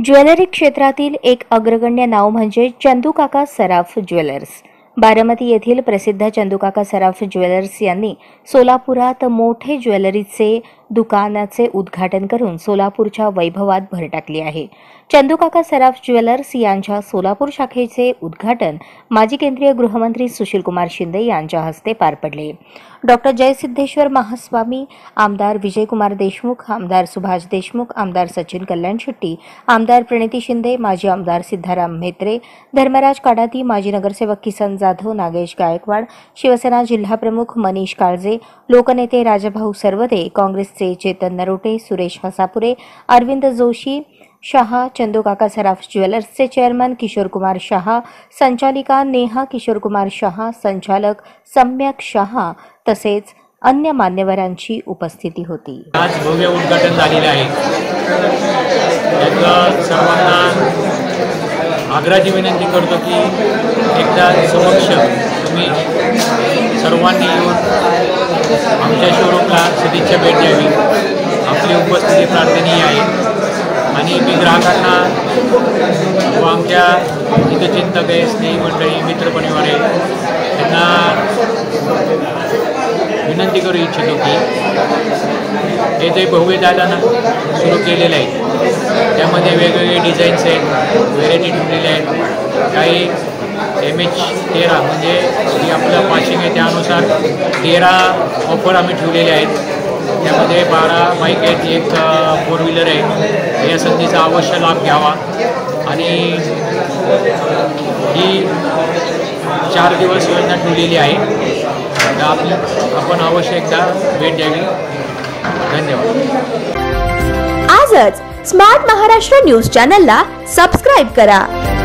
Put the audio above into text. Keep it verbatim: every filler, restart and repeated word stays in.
Jewellery क्षेत्रातील एक अग्रगण्य नाव म्हणजे चंदूकाका सराफ ज्वेलर्स। बारामती येथील प्रसिद्ध चंदूकाका सराफ ज्वेलर्स यांनी सोलापुरात मोठे ज्वेलरीचे दुकानाचे उद्घाटन करून सोलापूरच्या वैभवात भर टाकली आहे। चंदूकाका सराफ ज्वेलर्स यांच्या सोलापूर शाखेचे उद्घाटन माजी केंद्रीय गृहमंत्री सुशीलकुमार शिंदे यांच्या हस्ते पार पडले। डॉक्टर जयसिद्धेश्वर महास्वामी, आमदार विजयकुमार देशमुख, आमदार सुभाष देशमुख, आमदार सचिन कल्याण शेट्टी, आमदार प्रणिती शिंदे, माजी आमदार सिद्धाराम म्हेत्रे, धर्मराज काडाती, माजी नगरसेवक किसन जाधव, नागेश गायकवाड, शिवसेना जिल्हाप्रमुख मनीष काळजे, लोकनेते राजाभाऊ सरवदे, काँग्रेसचे चेतन नरोटे, सुरेश हसापुरे, अरविंद जोशी शहा, चंदूकाका सराफ ज्वेलर्सचे चेअरमन किशोरकुमार शहा, संचालिका नेहा किशोरकुमार शहा, संचालक सम्यक शहा तसेच अन्य मान्यवरांची उपस्थिती होती। आज भव्य उद्घाटन झालेले आहे। त्याचं सर्वांना आग्रहाची विनंती करतो की एकदा समक्ष तुम्ही सर्वांनी येऊन आमच्या शोरूमला सदिच्छा भेट द्यावी। आपली उपस्थिती प्रार्थनीय आहे आणि मी ग्राहकांना व आमच्या हितचिंतक आहे, स्नेही मंडळी, मित्रपरिवार आहे, त्यांना विनंती करू इच्छितो की हे जे भव्य दालन सुरू केलेलं आहे त्यामध्ये वेगवेगळे डिझाईन्स आहेत, व्हेरायटी ठेवलेले आहेत। काही एम एच तेरा म्हणजे जी आपलं पासिंग आहे त्यानुसार तेरा ऑफर आम्ही ठेवलेले आहेत। त्यामध्ये बारा बाईक आहेत, एक फोर व्हीलर आहे। या संधीचा अवश्य लाभ घ्यावा आणि ही चार दिवस योजना ठेवलेली आहे, तर आपली आपण अवश्य एकदा भेट द्यावी। धन्यवाद। आजच स्मार्ट महाराष्ट्र न्यूज चॅनलला सबस्क्राइब करा।